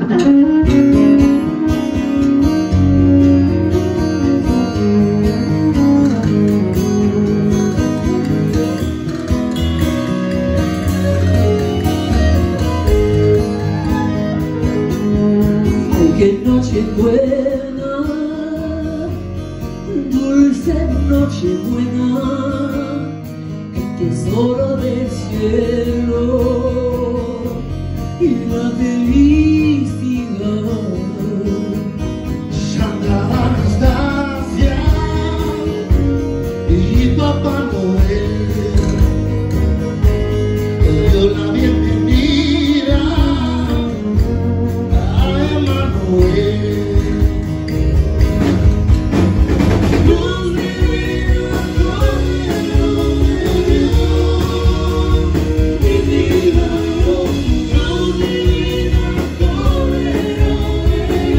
Qué Nochebuena, dulce Nochebuena, el tesoro del cielo y la felicidad. Santa Anastasia y Papá Noel te dio la bienvenida a Emanuel. Luz divina, Cordero de Dios, mi vida, luz divina, Cordero de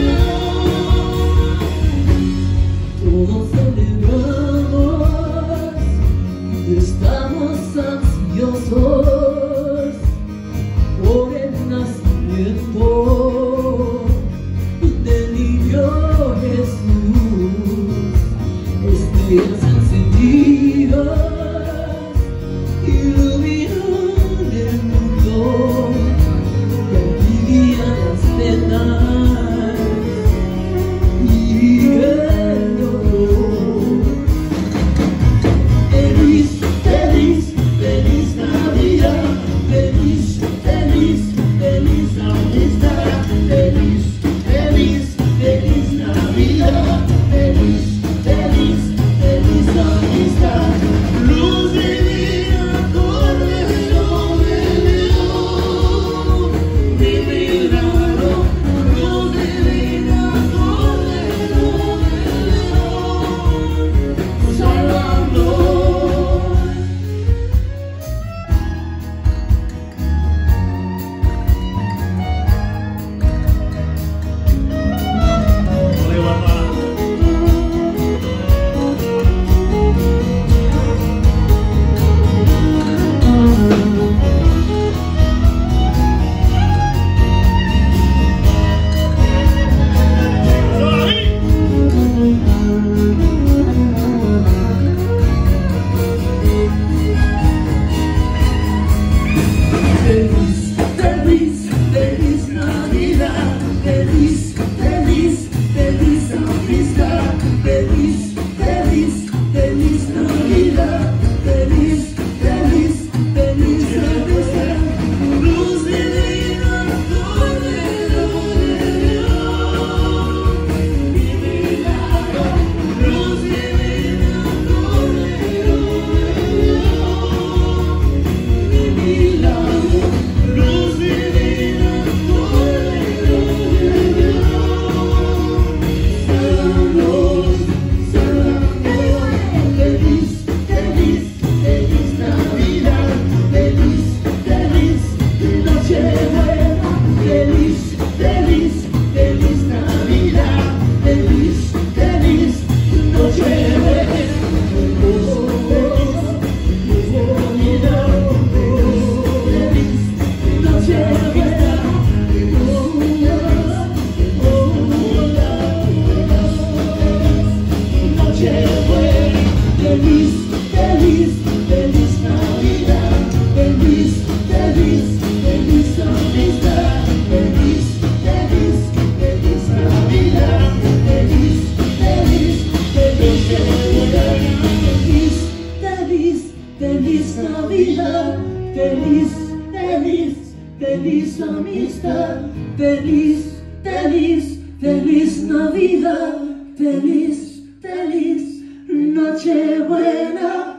Dios. Todos celebramos, estamos ansiosos por el nacimiento del niño Jesús. Estrellas encendidas iluminan el mundo y alivian las penas y el dolor. Feliz, feliz, feliz Navidad, feliz, feliz, feliz Navidad, feliz, feliz, feliz Navidad, feliz, feliz, feliz Navidad. Luz divina, Cordero de Dios, mi milagro. Luz divina, Cordero de Dios, salvador. Feliz, feliz, feliz Navidad, feliz, feliz, feliz Navidad, feliz, feliz, feliz Navidad, feliz, feliz, feliz Navidad. Luz divina, Cordero de Dios, mi milagro. Luz divina, Cordero de Dios, mi milagro. Luz divina, Cordero de Dios, sálvanos, sálvanos. Feliz, feliz, feliz Navidad, feliz, feliz, Nochebuena, feliz, feliz, feliz Navidad, feliz, feliz, Nochebuena. Feliz, feliz, feliz Navidad, feliz, feliz, feliz Navidad, feliz, feliz, feliz Navidad, feliz, feliz, feliz Navidad, feliz, feliz Navidad, feliz, feliz, feliz amistad, feliz, feliz, feliz Navidad, feliz, feliz Nochebuena.